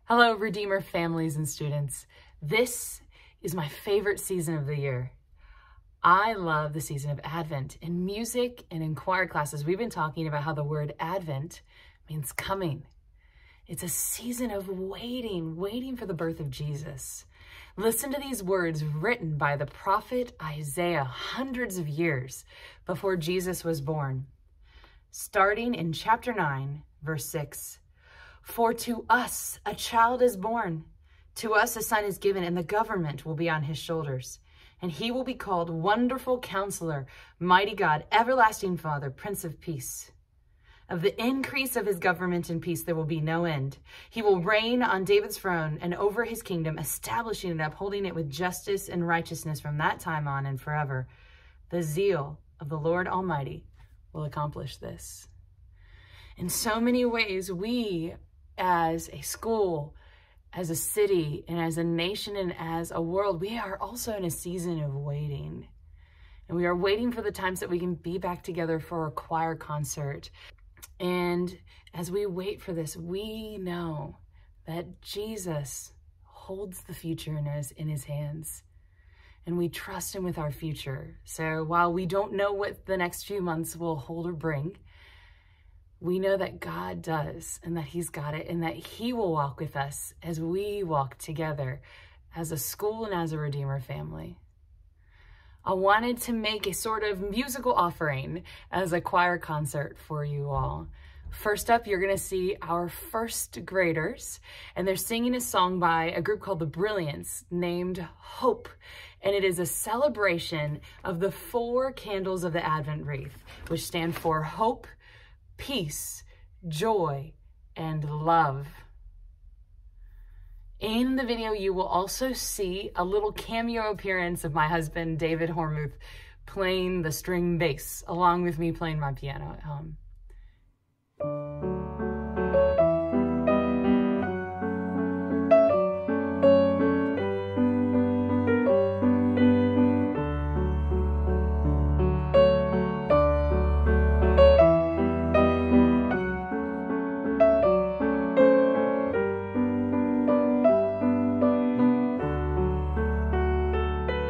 Hello, Redeemer families and students. This is my favorite season of the year. I love the season of Advent. In music and in choir classes, we've been talking about how the word Advent means coming. It's a season of waiting for the birth of Jesus. Listen to these words written by the prophet Isaiah hundreds of years before Jesus was born. Starting in chapter 9, verse 6. For to us a child is born, to us a son is given, and the government will be on his shoulders. And he will be called Wonderful Counselor, Mighty God, Everlasting Father, Prince of Peace. Of the increase of his government and peace there will be no end. He will reign on David's throne and over his kingdom, establishing and upholding it with justice and righteousness from that time on and forever. The zeal of the Lord Almighty will accomplish this. In so many ways, we as a school, as a city, and as a nation, and as a world, we are also in a season of waiting. And we are waiting for the times that we can be back together for a choir concert. And as we wait for this, we know that Jesus holds the future in his hands. And we trust him with our future. So while we don't know what the next few months will hold or bring, we know that God does, and that he's got it, and that he will walk with us as we walk together as a school and as a Redeemer family. I wanted to make a sort of musical offering as a choir concert for you all. First up, you're going to see our first graders, and they're singing a song by a group called The Brilliants named Hope. And it is a celebration of the 4 candles of the Advent wreath, which stand for hope, peace, joy, and love. In the video, you will also see a little cameo appearance of my husband, David Hormuth, playing the string bass, along with me playing my piano at home.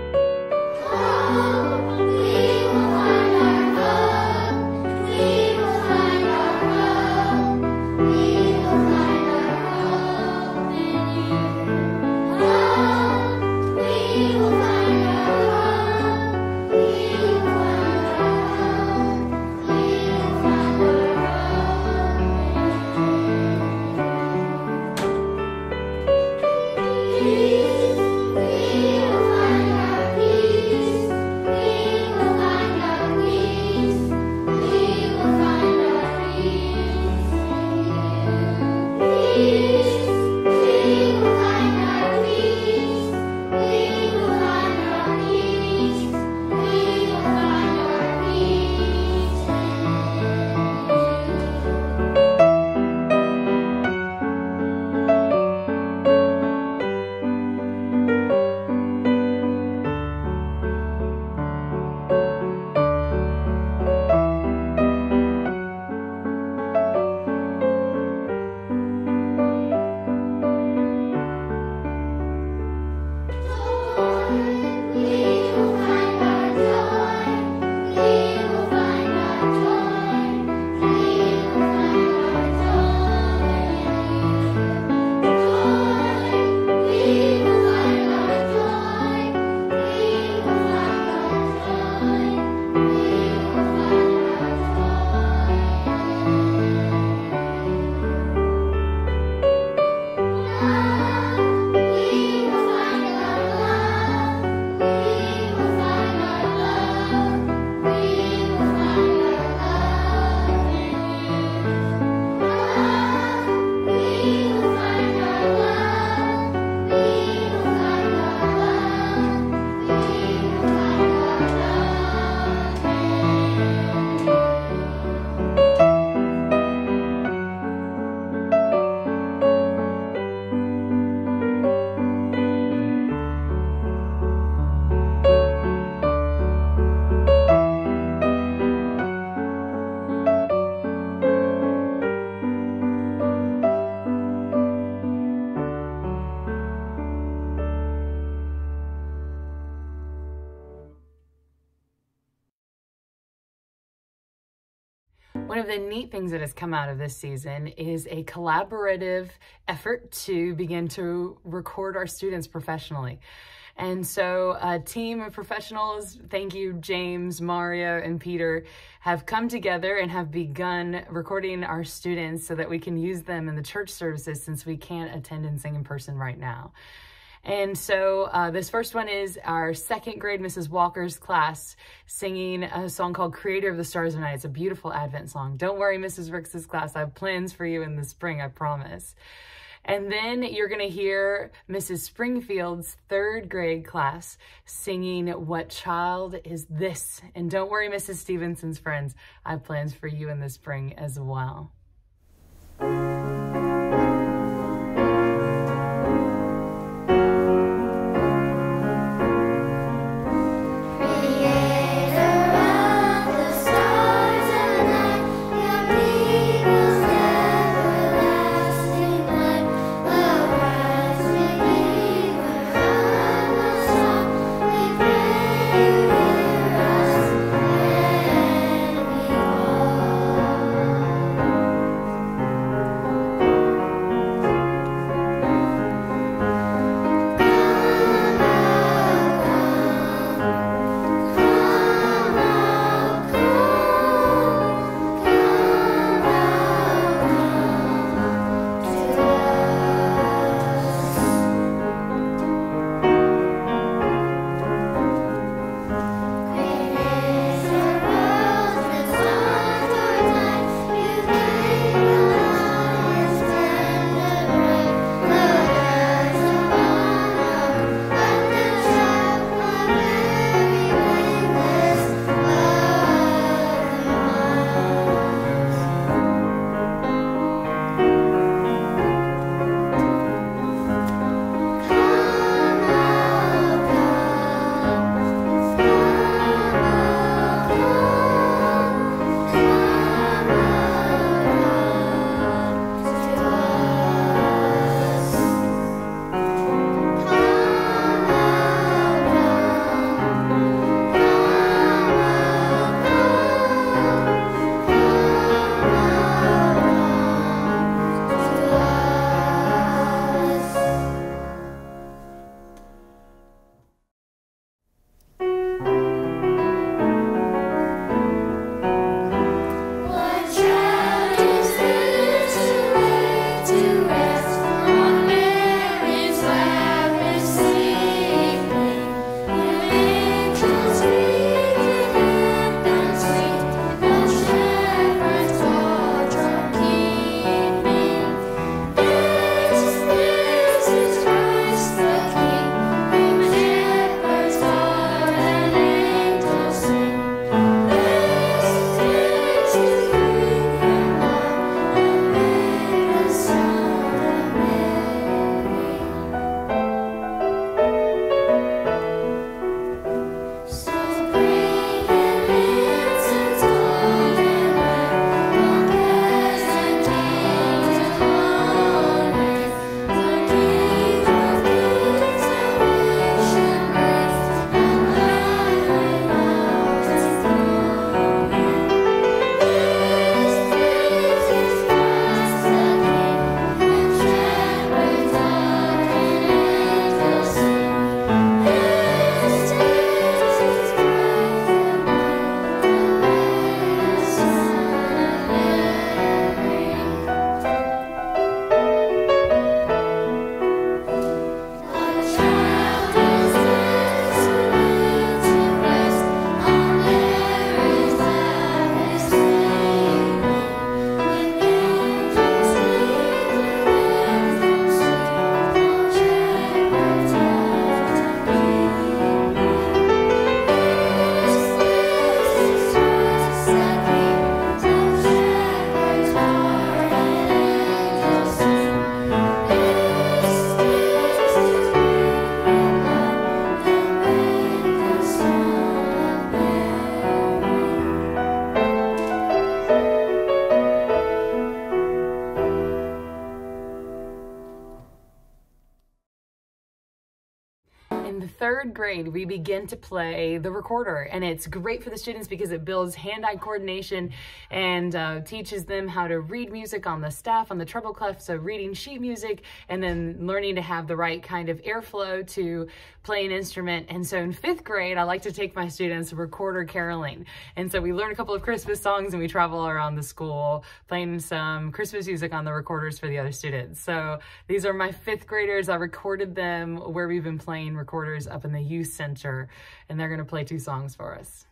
We will find our hope. We will One of the neat things that has come out of this season is a collaborative effort to begin to record our students professionally. And so a team of professionals, thank you, James, Mario, and Peter, have come together and have begun recording our students so that we can use them in the church services since we can't attend and sing in person right now. And so this first one is our second grade Mrs. Walker's class singing a song called Creator of the Stars and Night. It's a beautiful Advent song. Don't worry, Mrs. Ricks' class. I have plans for you in the spring, I promise. And then you're going to hear Mrs. Springfield's third grade class singing What Child Is This? And don't worry, Mrs. Stevenson's friends. I have plans for you in the spring as well. third grade, we begin to play the recorder, and it's great for the students because it builds hand-eye coordination and teaches them how to read music on the staff, on the treble clef, so reading sheet music, and then learning to have the right kind of airflow to play an instrument. And so in fifth grade, I like to take my students recorder caroling. And so we learn a couple of Christmas songs and we travel around the school playing some Christmas music on the recorders for the other students. So these are my fifth graders. I recorded them where we've been playing recorders up in the youth center, and they're gonna play 2 songs for us.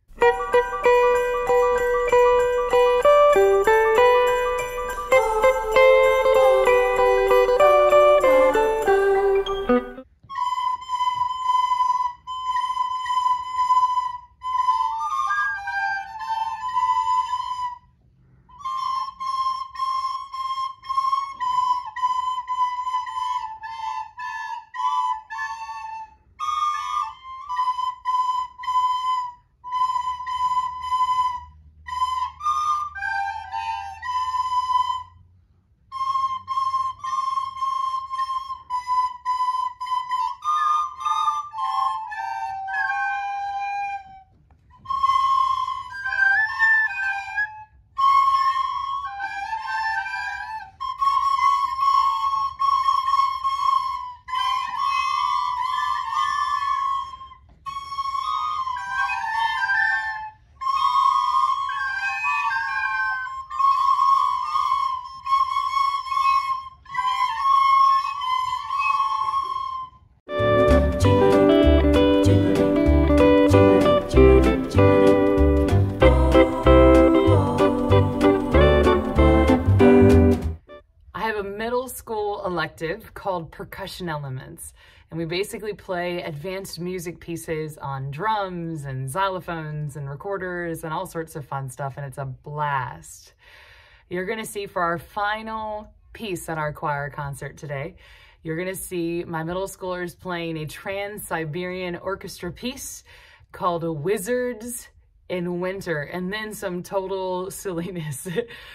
Middle school elective called Percussion Elements, and we basically play advanced music pieces on drums and xylophones and recorders and all sorts of fun stuff, and it's a blast. You're gonna see for our final piece at our choir concert today, you're gonna see my middle schoolers playing a Trans-Siberian Orchestra piece called Wizards in Winter, and then some total silliness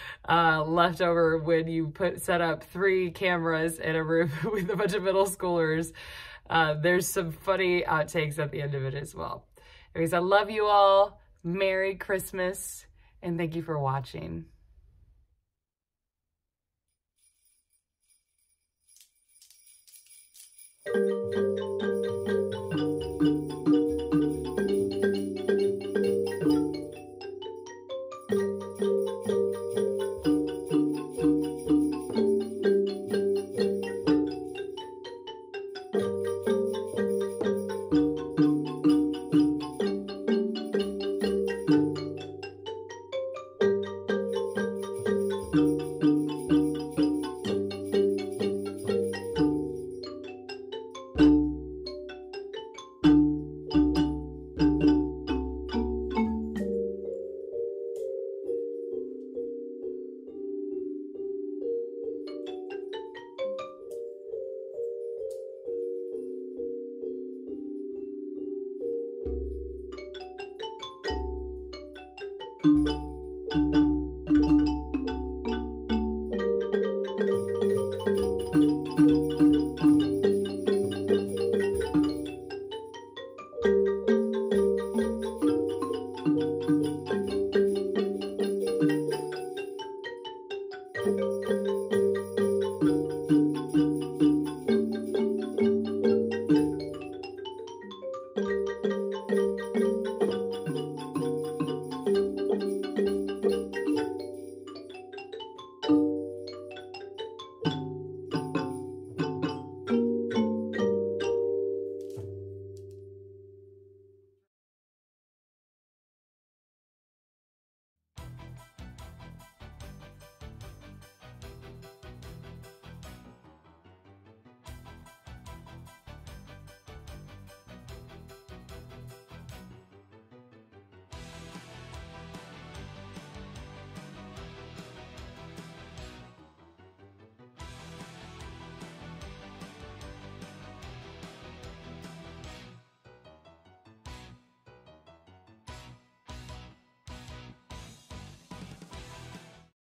left over when you set up 3 cameras in a room with a bunch of middle schoolers. There's some funny outtakes at the end of it as well. Anyways, I love you all. Merry Christmas, and thank you for watching.